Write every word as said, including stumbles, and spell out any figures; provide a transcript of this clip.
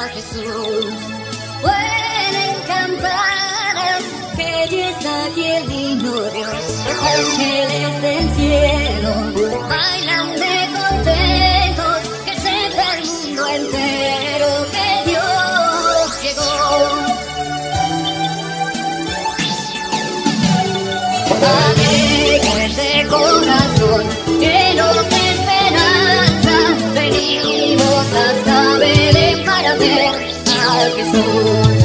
Jesús. Suenen campanas, que ya está aquí el niño Dios. Los ángeles del cielo bailan de contentos, que sepa el mundo entero que Dios llegó. Alegres de corazón, llenos de esperanza, venimos hasta Belén para ver a Jesús.